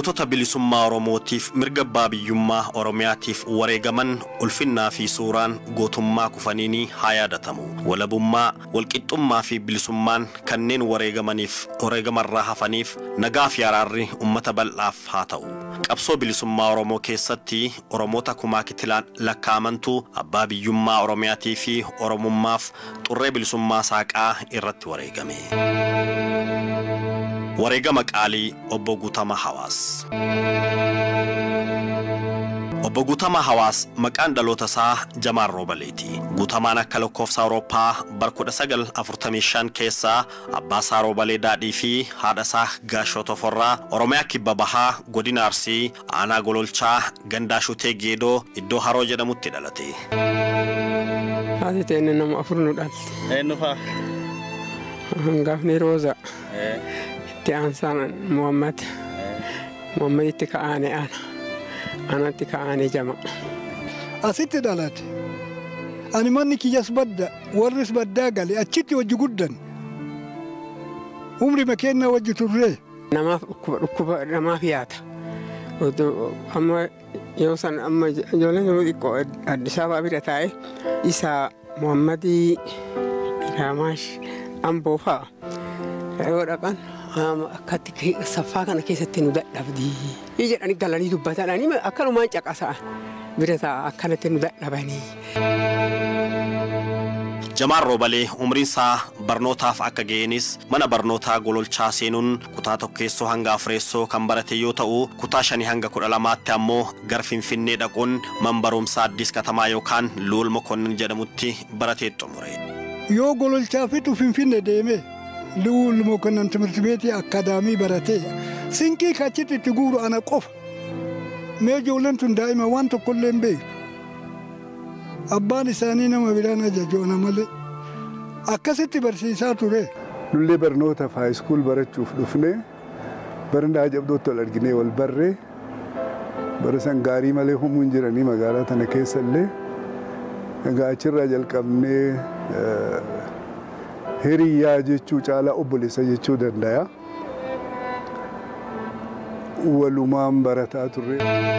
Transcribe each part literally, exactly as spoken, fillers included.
gootota bilisummaa Oromootiif mirga abbaa biyyummaa Oromiyaatiif wareegaman ulfinnaa fi suuraan gootummaa kufaniini haa yaadatamu. Walabummaa, walqixxummaa fi bilisummaan kanneen wareegamaniif wareegamarraa hafaniif nagaa fi araarri ummata bal'aaf haa ta'u. Qabsoo bilisummaa Oromoo keessatti Oromoota kumaa kitilaan lakkaamantu abbaa biyyummaa Oromiyaatii fi Oromummaaf xurree bilisummaa saaqaa irratti wareegame. Wareegama qaalii Obbo Guutamaa Hawaas. Obbo Guutamaa Hawaas maqaan dhaloota isaa Jamaal Roobaleeti. Guutamaan akka lakkoofsa Awurooppaa bara kudha sagal afurtamii shan keessa abbaa isaa Roobalee Daadhii fi haadha isaa Gaashoo Toforraa Oromiyaa kibba bahaa godina Arsii aanaa Gololchaa gandaa Shutee Geedoo iddoo Haroo jedhamutti dhalate. Haati ta'e nama afur nu dhalte. Eenyu fa'a? Hangafni Rooza. Tiansaan Muhammad. Muhammad itti ka'aane ana. Anatti ka'aane Jama. Asitti dhalate. Ani manni kiyyas badda warris baddaa gale achitti wajji guddan. Umri makeenna wajji turre. Namaaf dhukkuba dhukkuba namaaf yaata. Amma yoo san amma ijoolleen yeroo xiqqoo Addis Ababaa bira taa'e isa Muhammadii Raamaash Amboo fa'a yoo dhaqan akkatti saffaa kana keessatti nu dadhabdi jedhanii galanii dubbatanii akkanumaan caqasaa bira ta'a akkanatti nu dadhabanii. Jamaal Roobalee umriin isaa barnootaaf akka ga'eenis mana barnootaa Gololchaa seenuun kutaa tokkeessoo hanga afreessoo kan barate yoo ta'u kutaa shanii hanga kudha lamaatti ammoo gara Finfinnee dhaquun mana barumsaa Addis Katamaa yookaan Luul Mokonnin jedhamutti baratee xumure. Yoo Gololchaa fitu Finfinnee deeme Luul Mokonnin timirti beetii akkaadaamii baratee sinqii kachitti itti guuru ana qofa. Mee ijoolleen tun daa'ima waan tokkollee hin beeku. Abbaan isaanii nama biraan ajajoona malee akkasitti barsiisaa ture. Nullee barnootaaf haayiskuul barachuuf dhufne barandaa jabdootti wal arginee wal barree bara san gaarii malee humuun jiranii magaalaa tana keessallee egaa achirraa jalqabnee hiriyyaa jechuu caalaa obboleessa jechuu danda'a. Walumaan barataa turre.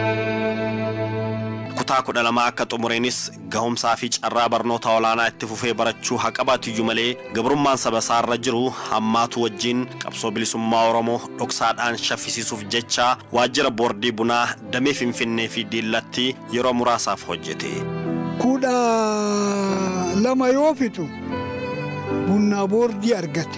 Kutaa kudha lama akka xumureenis gahumsaa fi carraa barnoota olaanaa itti fufee barachuu haa qabaatu malee gabrummaan saba isaarra jiru hammaatu wajjin qabsoo bilisummaa Oromoo dhoksaadhaan shaffisiisuuf jecha waajjira boordii bunaa damee Finfinnee fi Diillatti yeroo muraasaaf hojjete. Kudha lama yoo fitu bunaa boordii argate.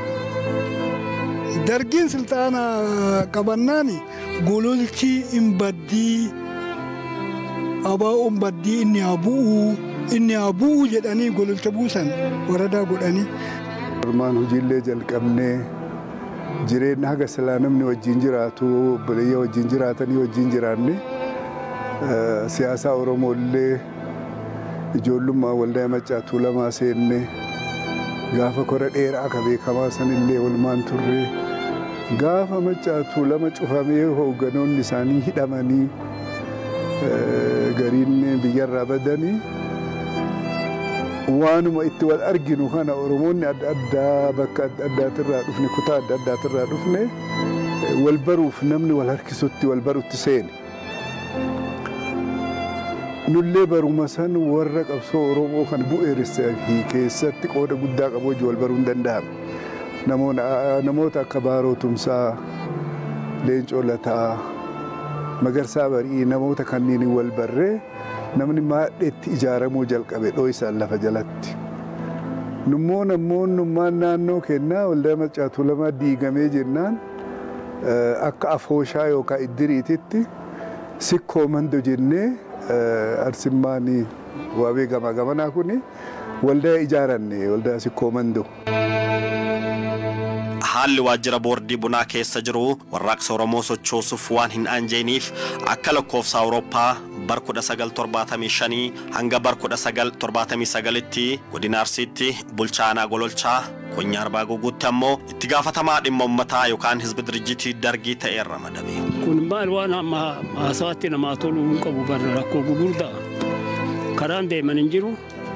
Dargiin sultaana qabannaani Gololchi hin baddii. Abaa umbaddii inni abuu inni abuu jedhanii Gololcha buusan waradaa godhanii. Ormaan hojiillee jalqabnee jireenya haga silaa namni wajjin jiraatu obboleeyyaa wajjin jiraatanii wajjin jiraanne siyaasaa Oromoollee ijoollummaa waldaa Maccaa Tuulamaa seenne gaafa kora dheeraa akka beekamaa sanillee walumaan turre gaafa Maccaa Tuulamaa cufamee hoogganoonni isaanii hidhamanii gariin biyyarraa badanii waanuma itti wal arginu kana Oromoonni adda addaa bakka adda addaatirraa dhufne kutaa adda addaatirraa dhufne wal baruuf namni wal harkisutti wal barutti seene. Nullee baruma san warra qabsoo Oromoo kan bu'eeressa keessatti qooda guddaa qabu wal baruu hin danda'amu. Namoota akka Baaroo Tumsaa, Leencoo Lataa, Magarsaa Barii namoota kanneen wal barree namni maadheetti ijaaramuu jalqabe dhoo isaan lafa jalatti. Nummoo namoonnummaan naannoo kennaa waldaa Maccaa Tuulamaa diigamee jennaan akka afooshaa yookaan iddiriititti sikkoo mando jennee arsimmaanii waabee gamaa gamanaa kuni waldaa ijaaranne waldaa sikkoo mando. Haalli waajjira boordii bunaa keessa jiru warraaqsa Oromoo sochoosuuf waan hin anjeeniif akka lakkoofsa Awurooppaa bara kudha sagal torbaatamii shanii hanga bara kudha sagal torbaatamii sagalitti godina Arsiitti bulchaa aanaa Gololchaa Konyaa Arbaa Guguutti ammoo itti gaafatamaa dhimma uummataa yookaan hizbi dirjitii Dargii ta'ee ramadame. Kun maal waan amma haasawaatti namaa toluu hin qabu bara rakkoo gugurdaa karaan deeman hin jiru.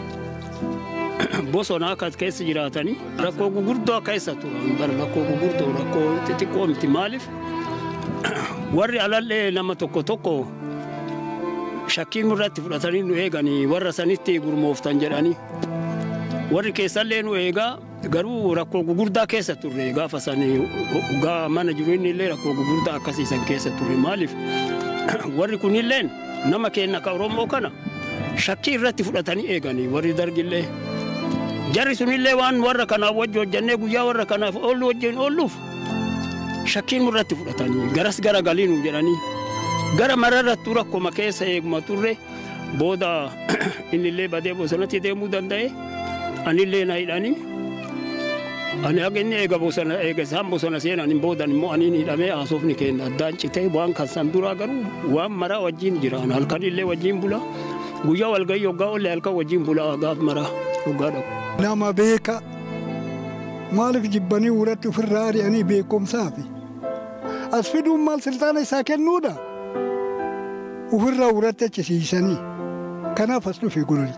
Bosona akka keessa jiraatanii rakkoo gugurdoo keessa turan bara rakkoo gugurdoo rakkoo xixiqqoo miti maaliif warri alallee nama tokko tokko shakkii nurratti fudhatanii nu eeganii warra sanitti gurmooftan jedhanii warri keessallee nu eegaa garuu rakkoo gugurdaa keessa turre gaafa sanii gaa mana jireenya illee rakkoo gugurdaa akkasiisan keessa turre maaliif warri kunilleen nama keenya ka Oromoo kana shakkii irratti fudhatanii eeganii warri dargillee jarri sunillee waan warra kanaaf wajji hojjannee guyyaa warra kanaaf oollu wajjin oolluuf shakkii nurratti fudhatanii garas gara galiinu jedhanii gara mararrattu rakkoma keessa eeguma turre booda innillee badee bosonatti deemuu danda'e anillee na hidhanii ani agenni eega bosona eega isaan bosona seenan boodan immoo ani hidhamee haasofni keenya addaan citee waan kan san duraa garuu waan maraa wajjin jiraan halkanillee wajjin bula guyyaa walgayii hoggaa ollee halkan wajjin bula gaaf maraa hoggaa dhabu. Nama beeka maaliif jibbanii uratti ofirraa ari'anii beekumsaafi as fiduun maal siltaana isaa kennuudha ofirraa uratti achisiisanii kanaaf as dhufe gololli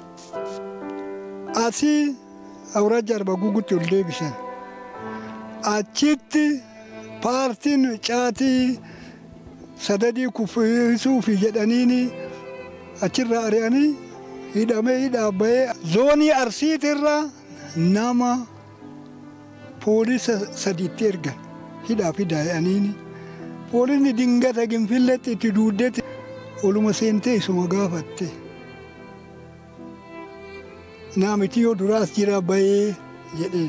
asii awraajja arba gugutti ol deebisan achitti paartiin caatii sadadii kuffisuufi jedhaniini achirraa ari'anii hidhamee hidhaa bahee zoonii arsiitirraa nama poolisa sadiitti ergan hidhaa fi daa'aniini poolisni dingata ginfilletti itti duuddetti oluma seentee isuma gaafatte naamiti yoo duraas jira bahee jedheen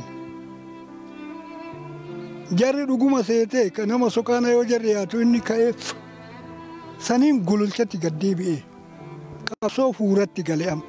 jarri dhuguma seetee ka nama sokaana yoo jarri yaatu inni ka'eef saniin gololchatti gaddeebi'ee qabsoo fuuratti gale amma.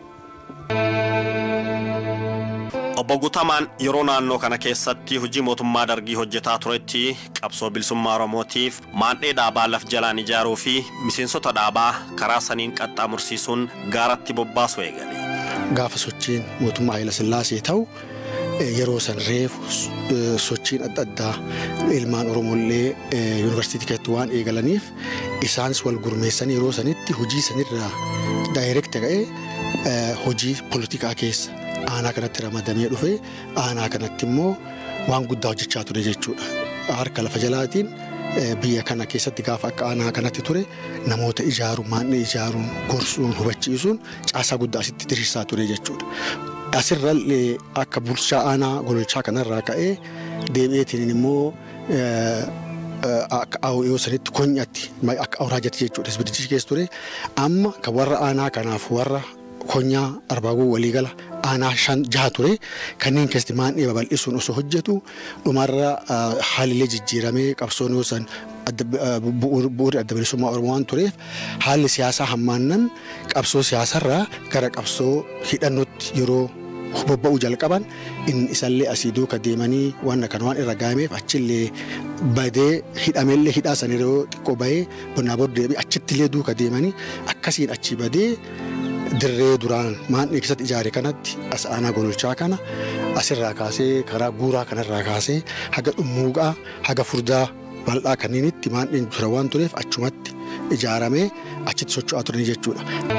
Obbo Gutamaan yeroo naannoo kana keessatti hojii mootummaa dargii hojjetaa turetti qabsoo bilisummaa Oromootiif maandhee dhaabaa laf jalaan ijaaruu fi miseensota dhaabaa karaa saniin qaxxaamursiisuun gaaratti bobbaasuu eegale. Gaafa sochiin mootummaa Haayila Sillaasee ta'u yeroo san reefu sochiin adda addaa ilmaan Oromollee yuunivarsiitii keessatti waan eegalaniif isaanis wal gurmeessanii yeroo sanitti hojii sanirraa daayirekti ka'ee hojii poolitikaa keessa aanaa kanatti ramadamee dhufe aanaa kanatti immoo waan guddaa hojjechaa ture jechuudha. Harka lafa jalaatiin biyya kana keessatti gaafa akka aanaa kanatti ture namoota ijaaruun maandhee ijaaruun gorsuun hubachiisuun caasaa guddaa asitti diriirsaa ture jechuudha. Asirrallee akka bulchaa aanaa gololchaa kanarraa ka'ee deebi'eetiin immoo akka yoo sanitti konyatti akka awraajatti jechuudha. Isbiddichi keessa ture amma kan warra aanaa kanaaf warra konyaa arbaaguu waliigala aanaa shan jaha ture kanneen keessatti maandhee babal'isuun osoo hojjetu dhumarra haalli jijjiiramee qabsoon yoo san bu'uura adda bilisummaa Oromoo waan tureef haalli siyaasaa hammaannan qabsoo siyaasarraa gara qabsoo hidhannootti yeroo bobba'uu jalqaban inni isallee asii duuka deemanii waan kan waan irra gaameef achillee badee hidhamellee hidhaa san yeroo xiqqoo bahee bonnaa booddee achittillee duuka deemanii akkasiin achi badee dirree duraan maandhee keessatti ijaare kanatti as aanaa gololchaa kana asirraa kaasee karaa guuraa kanarraa kaasee haga dhummuuqaa haga furdaa bal'aa kanneenitti maandheen ture waan tureef achumatti ijaaramee achitti socho'aa turanii jechuudha.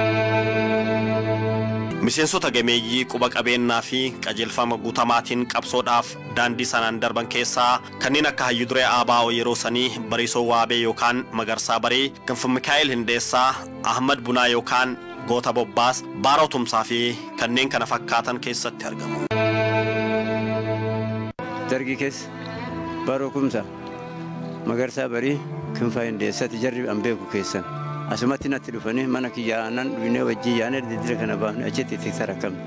Miseensota gameeyyii quba qabeenyaa fi qajeelfama guutamaatiin qabsoodhaaf daandii sanaan darban keessaa kanneen akka Hayyuu Duree Aabaa'oo yeroo sanii Bariisoo Waabee yookaan Magarsaa Baree, Ganfa Mikaa'el Hindeessaa, Ahmad Bunaa yookaan Goota Bobbaas, Baaroo Tumsaa fi kanneen kana fakkaatan keessatti argamu. Dargii keessa Baaroo Kumsaa, Magarsaa Baree, Ganfa Hindeessaatti jarri an beeku keessan. Asumatti natti dhufanii mana kiyyaanan dhufnee wajjin yaanee didira kana baafne achitti itti sarakkamne.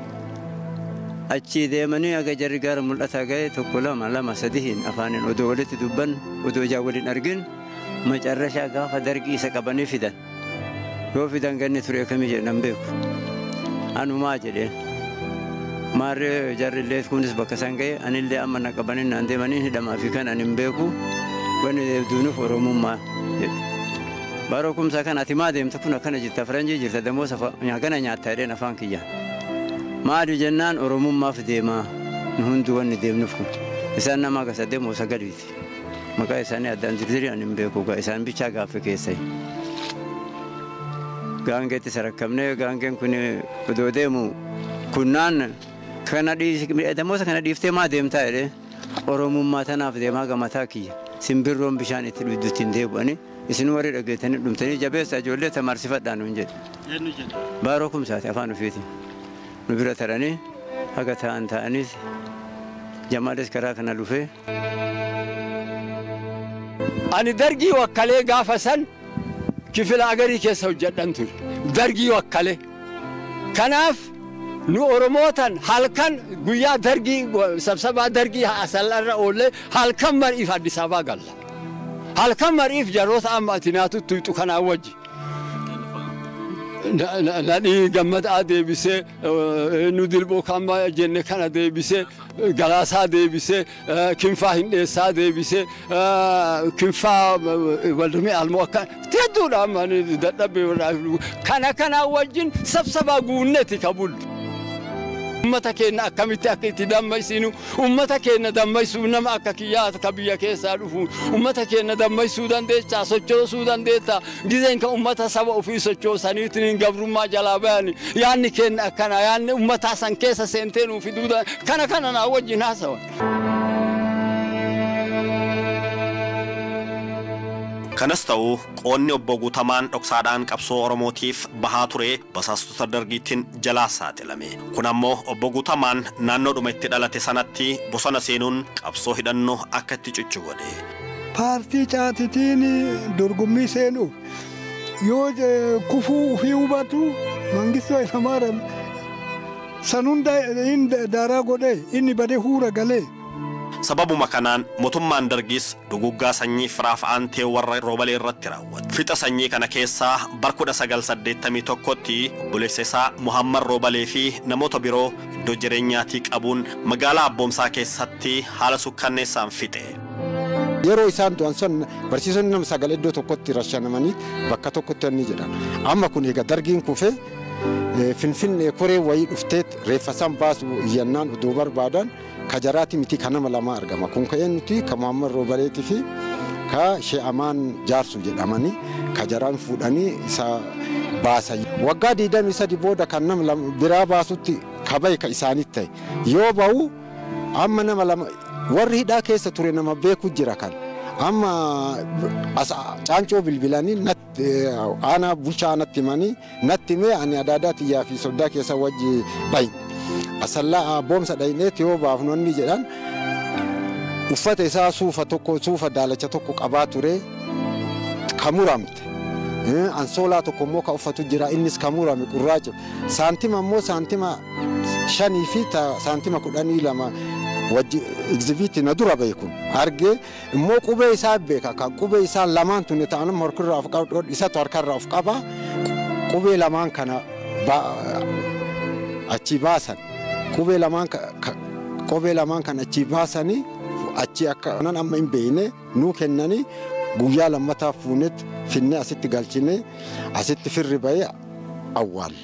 Achi deemanii aga jarri gaara mul'ataa ga'e tokko lama lama sadiin afaaniin odoo walitti dubban odoo ijaa waliin argin macarrashaa gaafa dargii isa qabanii fidan. Yoo fidan ganni ture kamii jedhan beeku. Anumaa jedheen. Maarree jarri illee kunis bakka isaan ga'e anillee amma na qabanii naan deemanii hidhamaa fi kan ani hin beeku wanni deebduunuuf Oromummaa jedhe. Baaroo Kumsaa kan ati maa deemta kun akkana jirta faranjii jirta damoo kana nyaata jedheen afaan kiyyaan. Maali jennaan Oromummaaf deemaa nu hundi wanni deemnuuf kun isaan nama akka saddeemoo sagaliiti. Maqaa isaanii addaan zirzirii ani hin beeku isaan bichaa gaaffii keessa. Gaangeetti sarakkamnee gaangeen kun odoo deemu kunnaan kana damoo kana dhiiftee maa deemtaa jedhee Oromummaa tanaaf deemaa gamataa kiyya. simbirroon bishaan itti dhudduutti hin deebi'anii isin warri dhageetanii dhumtanii jabeessa ijoollee tamaarsifadhaan nuun jedhe. Baaroo kumsaati afaan ofiitiin nu bira taranii haga ta'an ta'anis Jamaalis karaa kana dhufee. Ani dargii wakkalee gaafa san kifila agarii keessa hojjedhan ture. Dargii wakkalee. Kanaaf nu Oromootan halkan guyyaa dargii sabsabaa dargii asallarra oolle halkan mariif Addis Ababaa galla. Halkan mariif jaroota amma ati naatutti tuyxu kanaa wajji. Nadhii gammadaa deebisee nu dilboo kamma jenne kana deebisee galaasaa deebisee kinfaa hindheessaa deebisee kinfaa waldumee almoo akka tedduudha amma dadhabee kana kana wajjin sabsabaa guunneeti kabullu. Ummata keenya akkamitti akka itti dammaysinu ummata keenya dammaysuu nama akka kiyyaa akka biyya keessaa dhufu ummata keenya dammaysuu dandeechaa sochoosuu dandeetta gizeen kan ummata saba ofii sochoosaniitiin gabrummaa jalaa bayani yaanni keenya akkana yaanni ummata san keessa seentee nuuf fiduu kana kana naa wajjin haasawa. Kanas ta'uu qoonni obbo Guutamaan dhoksaadhaan qabsoo Oromootiif bahaa ture basaastota dargiitiin jalaa saaxilame. Kun ammoo obbo Guutamaan naannoodhuma itti dhalate sanatti bosona seenuun qabsoo hidhannoo akka itti cuccu godhe. Paartii caatitiin dorgommii seenuuf yoo kufuu ofii hubatu Mangistuu Hayilamaariyaam sanuun daaraa godhee inni badee huura galee. Sababuma kanaan mootummaan dargis duguggaa sanyii firaaf aantee warra roobalee irratti raawwate. Fixa sanyii kana keessaa bara kudha sagal saddeettamii tokkotti obboleessa isaa Muhammad Roobalee fi namoota biroo iddoo jireenyaatii qabuun magaalaa Abboomsaa keessatti haala sukkanneessaan fixe. Yeroo isaan du'an san barsiisonni nama sagal iddoo tokkotti rashanamanii bakka tokkotti inni jedhan. Amma kun egaa dargiin kufee Finfinnee koree wayii dhufteet reeffasan baasu iyyannaan utuu barbaadan kajaraati miti kanama lama argama. Kun ka'een nuti ka Muhammad Roobaleetii fi ka Sheekh Amaan Jaarsu jedhamanii kajaraan fuudhanii isa baasan. Waggaa digdamii sadi booda kan nama biraa baasutti kabay ka isaanitti ta'e. Yoo ba'u amma nama lama warri hidhaa keessa ture nama beeku jira kan. Amma caancoo bilbilanii aanaa bulchaa natti himanii natti himee ani adaadaa xiyyaa fi soddaa keessa wajji dhayin. Asallaa Abboomsa dhayineetti yoo baafnonni jedhan uffata isaa suufa tokko suufa daalacha tokko qabaa ture kamuramte. Ansoolaa tokko immoo ka uffatu jira innis kamurame qurraacha. Saantima immoo saantima shanii fi saantima kudhanii lama wajji egzibiitii na dura beekun argee immoo qubee isaa beeka kan qubee isaa lamaan tunne ta'anuma harkarraa of qaba isatu harkarraa of qaba qubee lamaan kana achi baasan qubee lamaan qubee lamaan kana achi baasanii achi akka nan amma hin beekne nuu kennanii guyyaa lammataa fuunetti finne asitti galchine asitti firri ba'ee awwaal.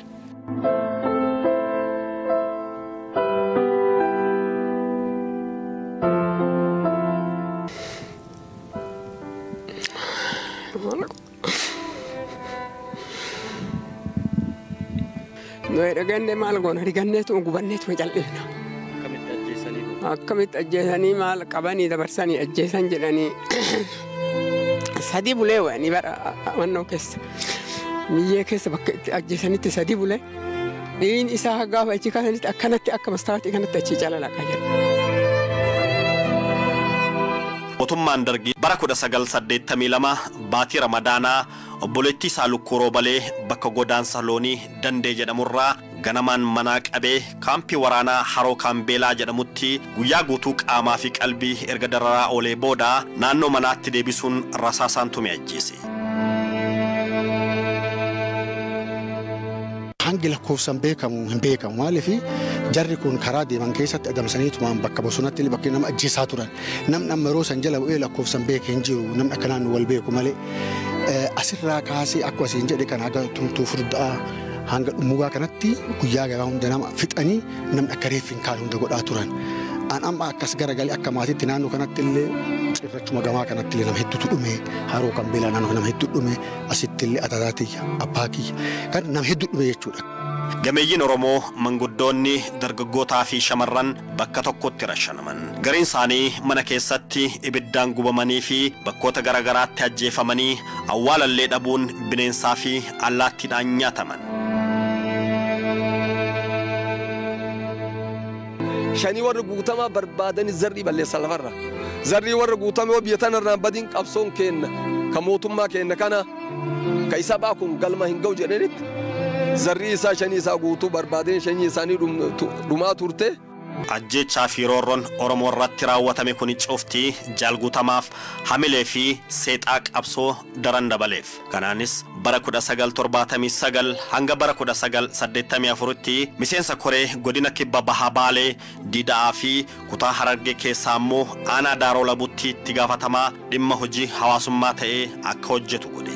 Noi dhagannee maal goona riganneetu gubanneetu jal'ifna. Akkamitti ajjeesanii maal qabanii dabarsanii ajjeesan jedhanii sadii bulee wa'anii bara wannoo keessa miyyee keessa bakka itti ajjeesanitti sadii bulee dhiin isaa gaafa achi kaasanitti akkanatti akka mastaawatii kanatti achi calalaqaa jira. Mootummaan dargii bara kudha sagal saddeettamii lama baatii Ramadaanaa obboleettii isaa Lukkuu Roobalee bakka godaansa loonii Dandee jedhamurraa ganamaan manaa qabee kaampii waraanaa Haroo Kaambeelaa jedhamutti guyyaa guutuu qaamaa fi qalbii erga dararaa oolee booda naannoo manaatti deebisuun rasaasaan tume ajjeese. Hangi lakkoofsan beekamu hin beekamu maaliif jarri kun karaa deeman keessatti adamsanii tumaan bakka bosonatti bakka nama ajjeesaa turan namni amma yeroo san jala bu'ee lakkoofsan beekee hin jiru namni akkanaan wal beeku malee asirraa kaasee akka asiin jedhe kan haga tumtuu furdaa hanga dhumugaa kanatti guyyaa garaa hunda nama fixanii namni akka reeffi hin kaane hunda godhaa turan. An amma akkas garagalee akka maatiitti naannoo kanatti illee cirrachuma gamaa kanatti illee nama hedduutu dhume Haroo Kaambeelaa naannoo nama hedduu dhume asitti illee Atataatiyya Abbaa kiyya kan nama hedduu dhume jechuudha. gameeyyiin Oromoo manguddoonni dargaggootaa fi shamarran bakka tokkotti rashanaman. Gariin isaanii mana keessatti ibiddaan gubamanii fi bakkoota garagaraatti ajjeefamanii awwaalallee dhabuun bineensaa fi allaattiidhaan nyaataman. Shanii warra guutamaa barbaadanii zarrii balleessan lafarra. Zarrii warra guutamaa biyya tanarraa badiin qabsoon kenna. Ka mootummaa kenna kana ka isa baakun galma hin ga'u jedhanitti zarrii isaa shanii isaa guutuu barbaadeen shanii isaanii dhumaa turte. Ajjechaa fi roorroon Oromoo irratti raawwatame kun cuftii jaalguutamaaf hamilee fi seexaa qabsoo daran dabaleef. Kanaanis bara kudha sagal torbaatamii sagal hanga bara kudha sagal saddeettamii afuritti miseensa koree godina kibba bahaa Baalee Diidaa fi kutaa Harargee keessaa immoo aanaa Daaroo Labutti itti gaafatamaa dhimma hojii hawaasummaa ta'ee akka hojjetu godhe.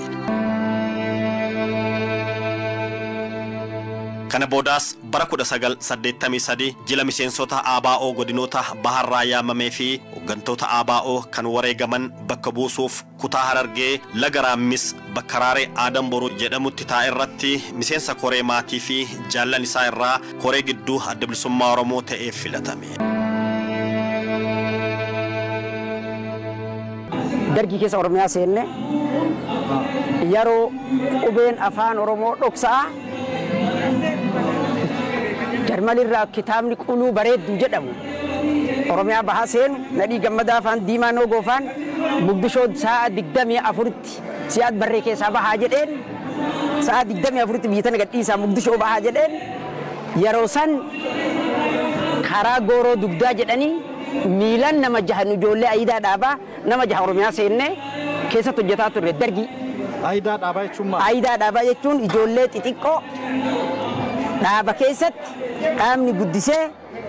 Kana boodaas bara kudha sagal saddeettamii sadii jila miseensota A B O godinoota baharraa yaamamee fi hooggantoota A B O kan wareegaman bakka buusuuf kutaa Harargee laga Raammis bakka Raaree Aadam Boruu jedhamutti taa'e irratti miseensa koree maatii fi jaallan isaa irraa koree gidduu adda bilisummaa Oromoo ta'ee filatame. Dargii keessa Oromiyaa seenne yeroo qubeen afaan Oromoo dhoksaa jarmalirraa kitaabni quluu bareeddu jedhamu Oromiyaa bahaa seenu nadhii gammadaa afaan diimaa noo goofaan Muqdishoo sa'a digdamii afuritti siyaad barree keessaa bahaa jedheen sa'a digdamii afuritti biyya tana gadhiisaa Muqdishoo bahaa jedheen yeroo san karaa gooroo dugdaa jedhanii miilan nama jahan ijoollee Ayidaa Dhaabaa nama jaha Oromiyaa seenne keessatti hojjetaa turre dargii. Ayidaa Dhaabaa jechuun maal? Ayidaa Dhaabaa jechuun ijoollee xixiqqoo dhaaba keessatti dhaabni guddisee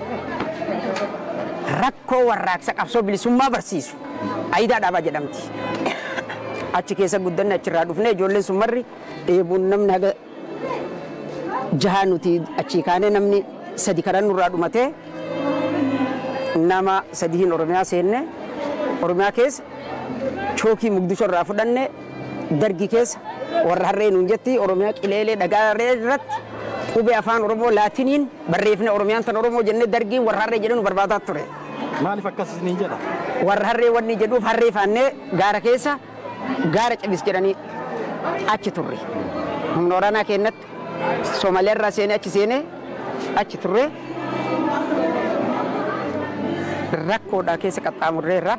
rakkoo warraaqsa qabsoo bilisummaa barsiisu Ayidaa Dhaabaa jedhamti. Achi keessa guddanne achirraa dhufne ijoolleen summarri dheebuun namni haga jaha nuti achii kaanee namni sadi karan nurraa dhumatee nama sadiin Oromiyaa seenne Oromiyaa keessa chookii Muqdishoo irraa fudhanne dargii keessa warra harree nuun jetti Oromiyaa qileelee dhagaarree irratti qubee afaan Oromoo laatiniin barreeffne Oromiyaan tan Oromoo jennee dargiin warra harree jedhanu barbaadaa ture. Maaliif akkas ni jedha? Warra harree wanni jedhuuf harree faannee gaara keessa gaara cabis jedhanii achi turre. Humna waraanaa keenyatti Somaaliyaa irraa seenee achi seenee achi turre. Rakkoodhaa keessa qaxxaamurreerra.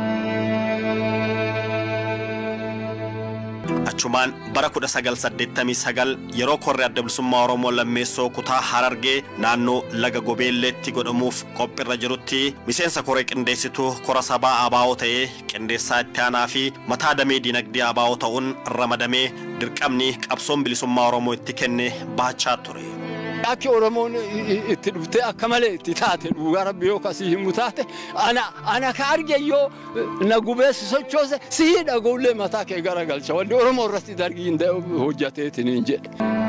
Achumaan bara kudha sagal saddeettamii sagal yeroo korri adda bilisummaa Oromoo lammeessoo kutaa Harargee naannoo laga Gobeelleetti godhamuuf qophiirra jirutti miseensa koree qindeessituu kora sabaa A B O ta'ee qindeessaa itti aanaa fi mataa damee dinagdee A B O ta'uun ramadamee dirqamni qabsoon bilisummaa Oromoo itti kenne baachaa ture. Akki Oromoon itti dhuftee akka malee itti taate dhugaa Rabbi yoo kasii himu taate ana ana ka arge yoo na gubeessi sochoose sii dhagollee mataa kee garagalcha wanti Oromoo irratti dargiin hojjateetiin hin jedhe.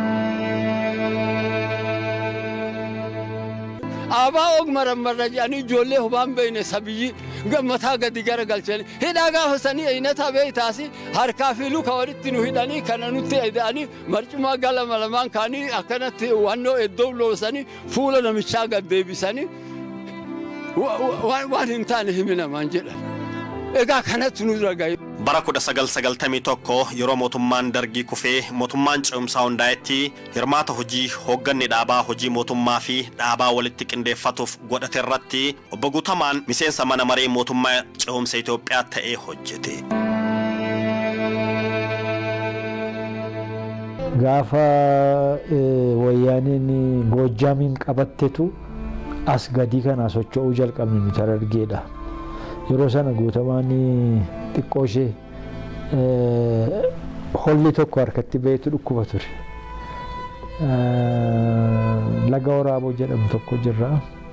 Abaa ogmara marra jedhanii ijoollee hubaan beeyne sabiyyi gammataa gadi garagalchanii hidhaa gaafa sanii aynata beeytaasi harkaa fi luka walitti nu hidhanii kana nutti eda'anii marcumaa galama lamaan kaanii akkanatti wannoo eddoo loosanii fuula namichaa gad deebisanii waan hin taane himinamaan jedhan. Egaa kanatti nu ragaye. Bara kudha sagal sagaltamii tokko yeroo mootummaan dargii kufee mootummaan ce'umsaa hundaa'etti hirmaata hojii hoogganni dhaabaa hojii mootummaa fi dhaabaa walitti qindeeffatuuf godhate irratti obbo Guutamaan miseensa mana maree mootummaa ce'umsa Itoophiyaa ta'ee hojjete. Gaafa wayyaaniin Goojjaamiin qabattetu as gadi kana socho'uu jalqabne nuti Harargeedha. Yeroo sana Guutamaan xiqqoo ishee holli tokko harkatti baheetu dhukkuba ture. Laga Waraaboo jedhamu tokko jirra.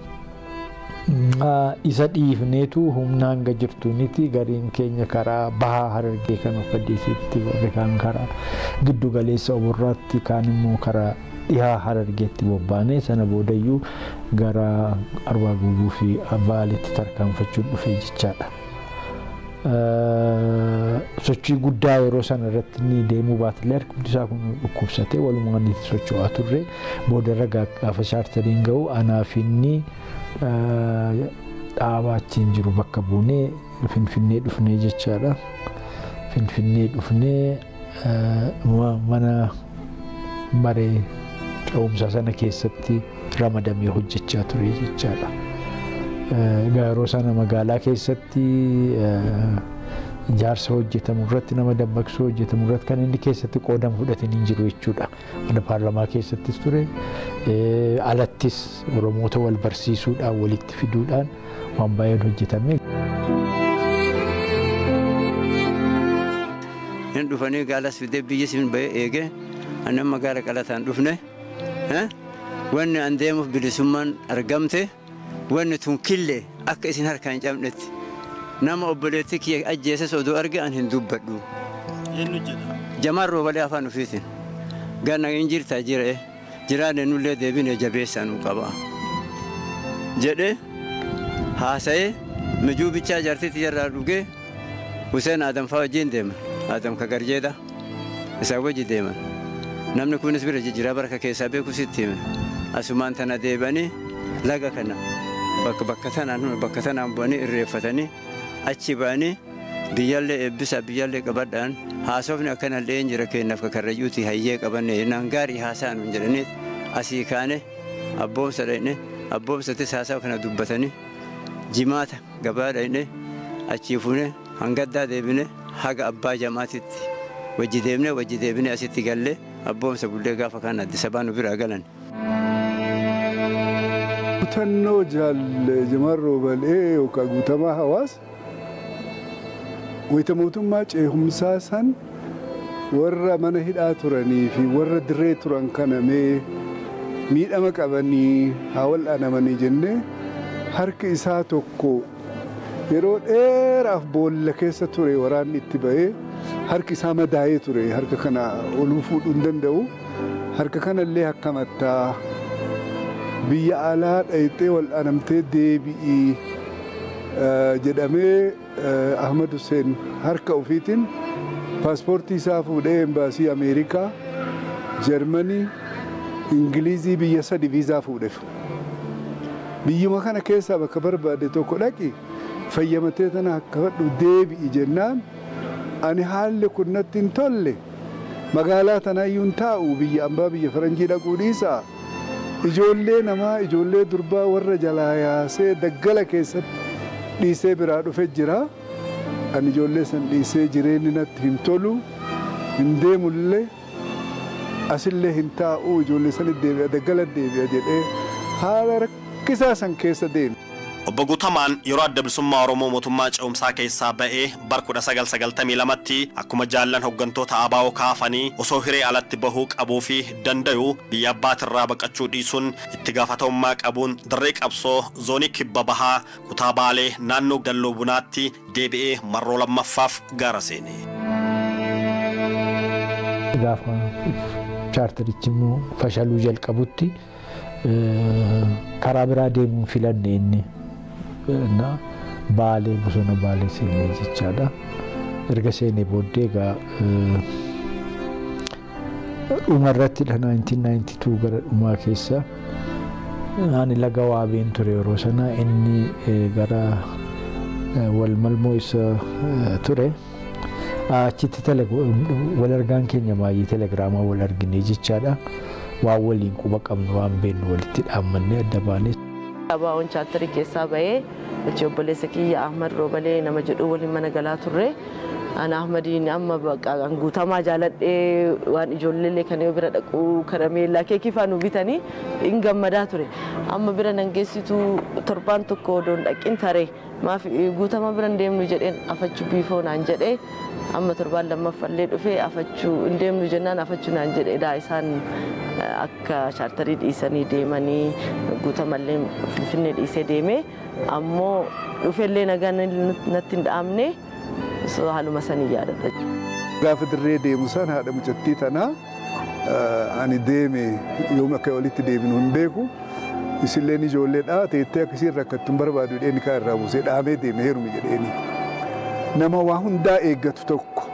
Isa dhiifneetu humna hanga jirtuuniti gariin keenya karaa bahaa Harargee kan Faddiisitti warri kaan karaa giddu galeessa Oborraatti kaan immoo karaa dhihaa Harargeetti bobbaanee sana boodayyuu gara Arbaa Guubuu fi Baaleetti tarkaanfachuun dhufee jechaadha. sochii guddaa yeroo sana irratti ni deemuu baatellee harkumti isaa kun dhukkubsatee walumaan itti socho'aa turre boodarra gaafa chaartariin ga'u anaaf inni dhaabaa achiin jiru bakka buunee Finfinnee dhufnee jechaadha. Finfinnee dhufnee mana maree ce'umsaa sana keessatti ramadamee hojjechaa ture jechaadha. Yeroo sana magaalaa keessatti ijaarsa hojjetamu irratti nama dammaqsuu hojjetamu irratti kan inni keessatti qoodan fudhatanii jiru jechuudha. Mana paarlamaa keessattis ture alattis Oromoota wal barsiisuudhaan walitti fiduudhaan waan baay'een hojjetame. Hin dhufanii gaalas fidee biyyi siin bahee eegee annan magaala qalataan dhufne wanni an deemuuf bilisummaan argamte wanni tun killee akka isin harkaan hin cabnetti nama obboleetti kiyya ajjeesas oduu arge an hin dubbadhu. Jamaan roobalee afaan ofiitiin ganna hin jirtaa jiree jiraanne nullee deebinee jabeessaa nu qaba jedhee haasa'ee mijuu bichaa jaartitti jarraa dhugee Hussein Adam fa'aa wajjin deeman. Adam kagarjeedha isaa wajji deeman. Namni kunis bira jijjiiraa baraka keessaa beeku sitti hime. Asumaan tana deebanii laga kana bakka bakka tanaan bakka tanaan bu'anii irreeffatanii achi ba'anii biyyaallee eebbisa biyyaallee qabadhaan haasofni akkanallee hin jira kennaaf kakarrayyuuti hayyee qabanne naan gaarii haasa'an hin jedhanii asii kaane abboomsa dhaqne abboomsattis haasa'a kana dubbatanii jimaata gabaa dhaqne achii fuune hangaddaa deebine haga abbaa jamaatitti wajji deemne wajji deebine asitti galle abboomsa bullee gaafa kan Addis Ababaa nu biraa galan. Guutannoo jamaan roobalee yookaan guutamaa hawaasa wayita mootummaa ceehumsaa san warra mana hidhaa turanii fi warra dirree turan kana mee miidhama qabanii haa wal'aanamanii jennee harki isaa tokko yeroo dheeraaf boolla keessa ture waraanni itti ba'ee harki isaa madaa'ee ture harka kana oluu fuudhuu hin danda'u harka kanallee akkamattaa biyya alaa dhayxee wal'aanamtee deebi'ii jedhamee Ahmad Hussein harka ofiitiin paaspoortii isaa fuudhee embaasii Ameerikaa Jarmanii Ingilizii biyya sadi viizaa fuudheef biyyuma kana keessaa bakka barbaade tokko dhaqi fayyamatee tana akka fadhu deebi'i jennaan ani haalli kun natti hin tolle magaalaa tanaayyuu hin taa'u biyya ambaa biyya faranjii dhaquu dhiisaa ijoollee namaa ijoollee durbaa warra jalaa yaasee daggala keessatti dhiisee biraa dhufe jira ani ijoollee san dhiisee jireenyi natti hin tolu hin deemullee asillee hin taa'u ijoollee san deebi'a daggala deebi'a jedhee haala rakkisaa san keessa deeme. Obbo Guutamaan yeroo adda bilisummaa Oromoo mootummaa ce'umsaa keessaa ba'ee bara kudha sagal sagaltamii lamatti akkuma jaallan hooggantoota abaa'oo kaafanii osoo hiree alatti bahuu qabuu fi danda'u biyya abbaatirraa baqachuu dhiisuun itti gaafatamummaa qabuun dirree qabsoo zoonii kibba bahaa kutaa Baalee naannoo Dalloo Bunaatti deebi'ee marroo lammaffaaf gaara seene. Gaafa chaartarichi immoo fashaluu jalqabutti karaa biraa deemuun filanne inni. Na Baalee bosona Baalee seenee jechaadha. Erga seenee booddee egaa dhuma irratti dha nineteen ninety-two gara dhumaa keessa ani laga waabeen ture yeroo sana inni gara wal malmoo isa ture. Achitti wal argaan keenya baay'ee telegiraamaa wal argine jechaadha. Waan waliin quba qabnu waan beeknu walitti dhaammannee adda baanee. Abaa'oon chaartarii keessaa ba'ee achi obboleessa kiyya Ahmad Roobalee nama jedhu waliin mana galaa turre. Ana Ahmadiin amma guutamaa jaaladhee waan ijoollee kan bira dhaquu karameellaa keekii fa'aa nu bitanii hin gammadaa ture. Amma bira nan geessitu torbaan tokko odoon dhaqin taree maaf guutamaa bira hin deemnu jedheen afachuu biifoo naan jedhee amma torbaan lammaffallee dhufee afachuu hin deemnu jennaan afachuu naan jedheedha isaan akka chaartarii dhiisanii deemanii guutamallee Finfinnee dhiisee deemee ammoo dhufellee nagaan natti hin dhaamne. So haluma sanii yaadadha. Gaafa dirree deemu san haadha mucattii tanaa ani deeme yooma akka walitti deeminu hin beeku. Isilleen ijoollee dhaa teettee akkasiin rakkattuun barbaadu jedheen kaa irraa buusee dhaamee deeme heerumi jedheeni. nama waa hundaa eeggatu tokko.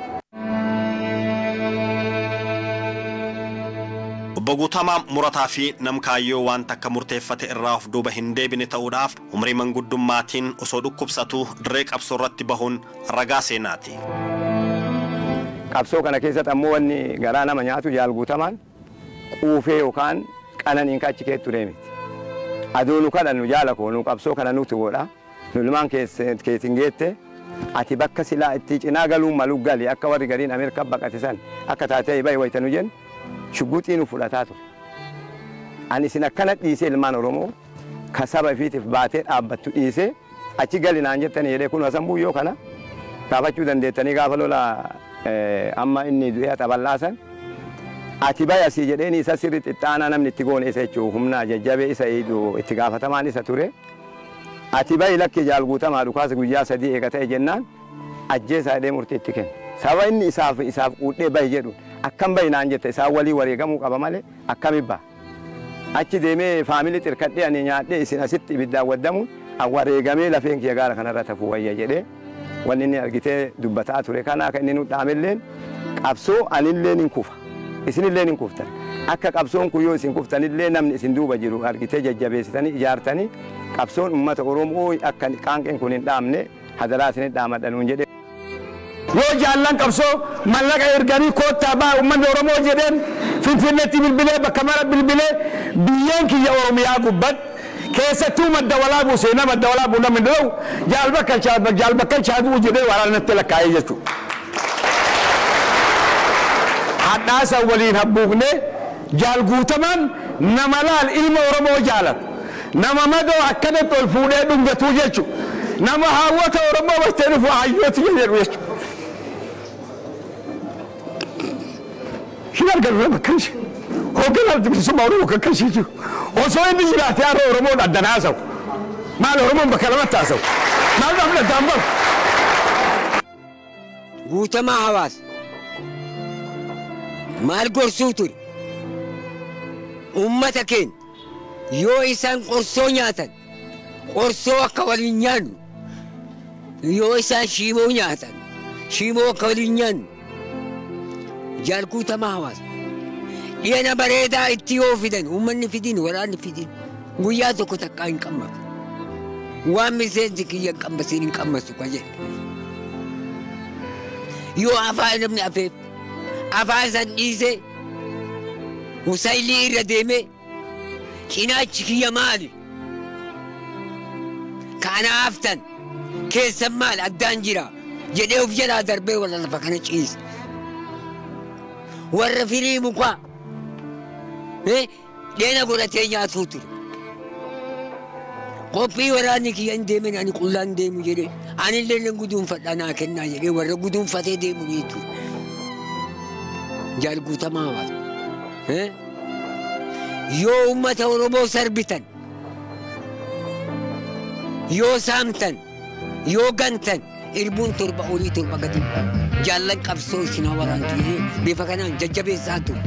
Obbo Guutamaa murataa fi namkaayyoo waan takka murteeffate irraa of duuba hin deebine ta'uudhaaf umrii manguddummaatiin osoo dhukkubsatu dirree qabsoo irratti bahuun ragaa seenaati. Qabsoo kana keessatti ammoo wanni garaa nama nyaatu Jaal Guutamaan quufee yookaan qananiin kachi keettu deemiti. Aduu nu kadhannu jaala koo nu qabsoo kana nuti godha. Nu ilmaan keetiin geette ati bakka silaa itti cinaa galuun malu gali akka warri gariin Ameerikaa baqatisan akka taatee bayi wayitanu jennu. Shuguxii nu fudhataa ture. Ani isin akkana dhiisee ilmaan Oromoo ka saba ifiitiif baatee dhaabbattu dhiisee achi gali naan jettanii jedhee kun hasan buyyoo kana gaafachuu dandeettanii gaafa lola amma inni du'ee xaballaasan ati bayi asii jedheen isa sirri xixxaanaa namni itti goone isa jechuun humnaa jajjabee isa itti gaafatamaan isa ture. Ati bayi lakkee Jaal Guutamaa dhukaasa guyyaa sadii eega ta'e jennaan ajjeesaa jedhee murtii itti kenna. Saba inni isaaf isaaf quudhee bayi jedhu. Akkam bayi naan jette isaa walii wareegamuu qaba malee akkami ba'a. Achi deemee faamilii xirkadhee ani nyaadhee isin asitti ibiddaan waddamuun wareegamee lafeen kiyya gaara kanarra tafuu wayya jedhee wanni inni argitee dubbataa ture. Kana akka inni nu dhaamelleen qabsoo anilleen hin kufa isinilleen hin kuftan. Akka qabsoon kun yoo isin kuftanillee namni isin duuba jiru argitee jajjabeessitanii ijaartanii qabsoon uummata Oromoo akka qaanqeen kun hin dhaamne hadaraa isin dhaamadhanuun jedhee. Yoo jaallan qabsoo mallaqa erganii koottaa baa uummanni Oromoo jedheen Finfinneetti bilbilee bakka mara bilbilee biyyeen kiyya Oromiyaa gubbatti keessattuu madda walaabuu seenaa madda walaabuu namni dha'u jaalbakkan shaadba jaalbakkan shaaduu jedhee waraanatti lakkaa'ee jechuudha. Hadhaasa waliin habbuuqnee Jaal Guutamaan nama laal ilma Oromoo jaalatu nama madoo akkanatti ol fuudhee dhungatuu jechuudha. Nama hawwata Oromoo bachtee dhufu hayyooti jedhu jechuudha. Hinar garuu bakkan shi hoogganaa bilisummaa Oromoo kakkan shi jiru osoo inni jiraatee har'a Oromoon addanaa haasa'u maal Oromoon bakka lamatti haasa'u maal dhaabla daambaru. Guutamaa hawaasa maal gorsuu ture uummata keenya yoo isaan qorsoo nyaatan qorsoo akka waliin nyaannu yoo isaan shiimoo nyaatan shiimoo akka waliin nyaannu. Jaal Guutamaa hawaasa dhiyeena bareedaa itti yoo fidan uummanni fidin waraanni fidin guyyaa tokko takkaa hin qammatu waan miseensi kiyya qammasiin hin qammasu ka jedhu yoo afaan namni afeef afaan san dhiisee husaylii irra deemee cinaachi kiyya maali kana aftan keessan maal addaan jira jedhee of jalaa darbee wala lafa kana ciise. Warra firii mukaa dheena godhatee nyaatuu ture. Qophii waraanni kiyya hin deemen ani qullaan deemu jedhee anillee nan guduunfadhaa naa kennaa jedhee warra guduunfatee deemu ni ture. Jaal Guutamaa hawaasa yoo uummata Oromoo sarbitan yoo saamtan yoo gantan irbuun torba olii torba gadi jaallan qabsoo isin waraantu jedhee bifa kanaan jajjabeessaa ture.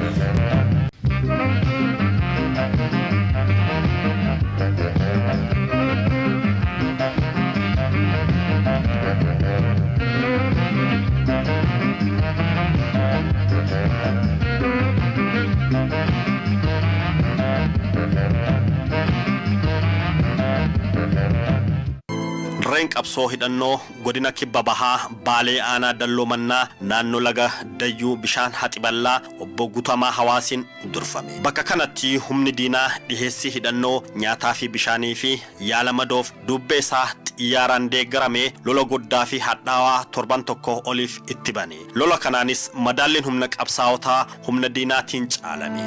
Dirreen qabsoo hidhannoo godina kibba bahaa Baalee aanaa Dalloo Mannaa naannoo laga Dayyuu bishaan Haxiballaa obbo Guutamaa hawaasiin durfame. Bakka kanatti humni diinaa dhiheessii hidhannoo nyaataa fi bishaanii fi yaala madoof dubbee isaa xiyyaaraan deeggaramee lola guddaa fi hadhaawaa torban tokko oliif itti bane. Lola kanaanis madaalliin humna qabsaa'otaa humna diinaatiin caalame.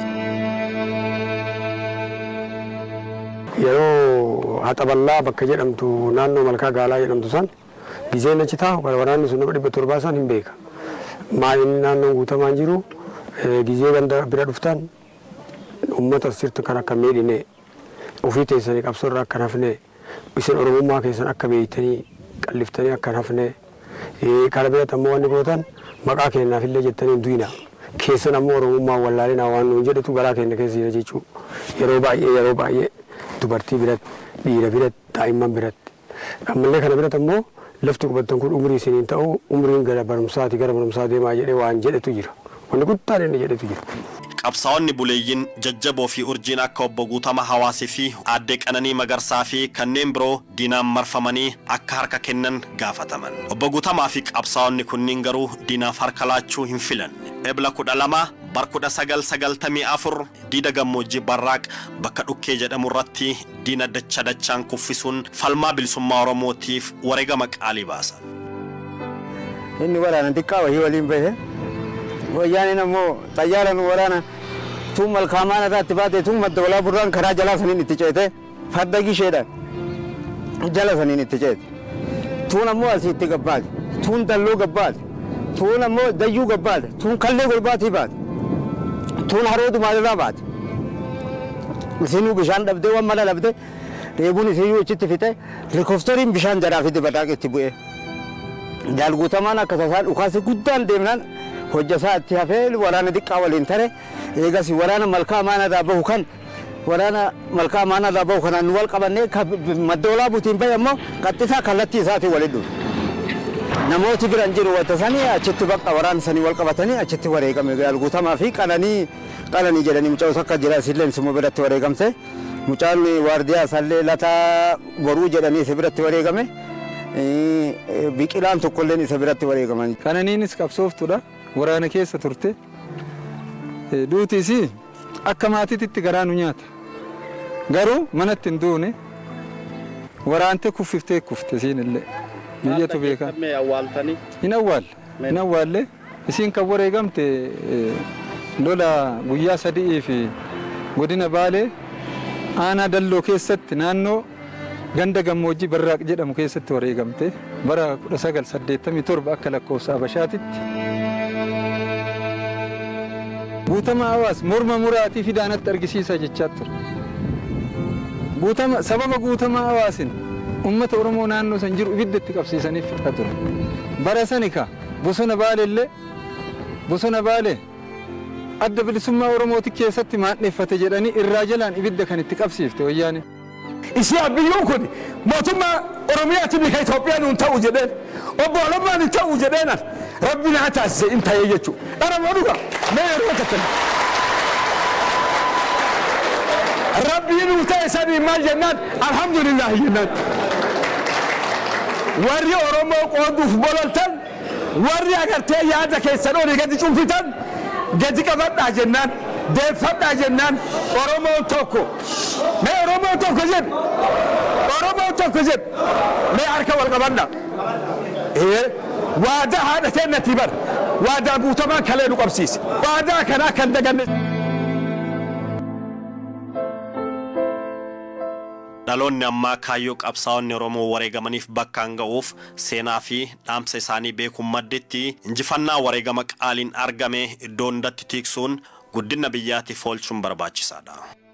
Yeroo Haxiballaa bakka jedhamtu naannoo Malkaa Gaalaa jedhamtu san gizeen achi taa'u waraanni sun nama dhibba torbaa san hin beeka. Maayinni naannoon Guutamaan jiru gizee ganda bira dhuftan uummata sirtu kan akka miidhine ofii teessanii qabsoo irraa akka hafne isin Oromummaa keessan akka beeytanii qalliftanii akka hafne kana biratti ammoo wanni gootan maqaa keenyaaf illee jettanii duyina keessan ammoo Oromummaa wallaalina waan nuun jedhatu garaa keenya keessa jira jechuu yeroo baay'ee yeroo baay'ee dubartii biratti dhiira biratti daa'imman biratti ammallee kana biratti ammoo lafti qubattan kun umrii isiniin ta'u umriin gara barumsaati gara barumsaa deemaa jedhee waan jedhetu jira. Wanni guddaan inni jedhetu jira. Qabsaa'onni buleeyyiin jajjaboo fi urjiin akka obbo Guutama Hawaasii fi aadde Qananii Magarsaa fi kanneen biroo diinaan marfamanii akka harka kennan gaafataman. Obbo Guutamaa fi qabsaa'onni kunniin garuu diinaaf harka laachuu hin filanne. Ebla kudha lama bar kudha sagal sagaltamii afur diida gammoojjii Barraaq bakka dhukkee jedhamu irratti diina dacha dachaan kuffisuun falmaa bilisummaa Oromootiif wareegama qaalii baasan. Inni waraana xiqqaa wayii waliin bahe wayyaani namoo xayyaaran waraana tun malkaamaan irratti baate tun madda walaa burraan karaa jalaa saniin itti ceete farda gisheedhaan jala saniin itti ceete tun ammoo asii itti gabbaate tun dalloo gabbaate tun ammoo dayyuu gabbaate tun kallee golbaatii baate tun haroodu maalirraa baate isinuu bishaan dhabdee waan mala dhabdee reebuun isiyyuu achitti fixe rikooftoriin bishaan jalaa fide badhaaqe itti bu'ee jaalguutamaan akka tasaa dhukaase guddaan deemnaan hojjasaa itti hafee waraana xiqqaa waliin tare eegas waraana malkaa amaanarraa bahu kan waraana malkaa amaanarraa bahu kanaan nu wal qabannee madda walaa butiin bahe ammoo qaxxisaa kallattii isaatiin waliin dhufe. Namooti biran jiru wanta sanii achitti bakka waraana sanii wal qabatanii achitti wareegame jaalguutamaa fi qananii qananii jedhanii mucaa akka jira isillee summa biratti wareegamte mucaan waardiyaa isallee lataa boruu jedhanii isa biratti wareegame biqilaan tokkolleen isa biratti wareegaman. Qananiinis qabsooftuudha. Waraana keessa turte duutis akka maatiitti garaa nu nyaata garuu manatti hin duune waraante kuffiftee kufte isiin illee biyyatu beekan hin awwaalle hin awwaalle isiin kan wareegamte lola guyyaa sadii fi godina Baalee aanaa dalloo keessatti naannoo ganda gammoojjii Barraaq jedhamu keessatti wareegamte bara kudha sagal saddeettamii torba akka lakkoofsa Habashaatitti. Guutama Hawaas morma muraatii fidaanatti argisiisa jechaa ture. Guutama sababa Guutama Hawaasin uummata Oromoo naannoo san jiru ibidda itti qabsiisaniif fixaa ture. Bara sani ka bosona Baalee illee bosona Baalee adda bilisummaa Oromooti keessatti maadheeffate jedhanii irraa jalaan ibidda kan itti qabsiifte wayyaane. Isiyaa biyyoon kun mootummaa Oromiyaatti bika Itoophiyaa nuun ta'u jedheen obbo Olomaan hin ta'u jedheenan rabbi naa taasise in ta'ee jechuudha. Dhara moo dhuga mee yeroo kattan. Rabbiin nuu ta'e sanii maal jennaan alhamdulillah jennaan. Warri Oromoo qooduuf bolaltan warri agartee yaada keessan olii gadi cunfitan gadi qabadhaa jennaan. Deeffadhaa jennaan Oromoo tokko mee Oromoo tokko jedhu Oromoo tokko jedhu mee harka wal qabadhaa waadaa haadha teennatti bar waadaa Guutamaa kalee nu qabsiise waadaa kanaa kan daganne. Dhaloonni ammaa kaayyoo qabsaa'onni Oromoo wareegamaniif bakkaan ga'uuf seenaa fi dhaamsa isaanii beekuun maddetti injifannaa wareegama qaaliin argame iddoo hundatti tiiksuun guddina biyyaatiif oolchuun barbaachisaadha.